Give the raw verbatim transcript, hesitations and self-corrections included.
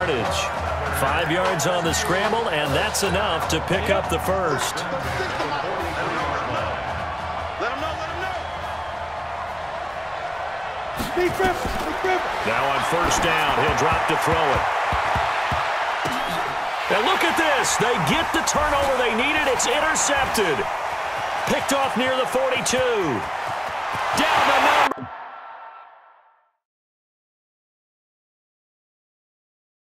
Five yards on the scramble, and that's enough to pick up the first. Let him know, let him know. Now on first down, he'll drop to throw it. And look at this. They get the turnover they needed. It's intercepted. Picked off near the forty-two. Down the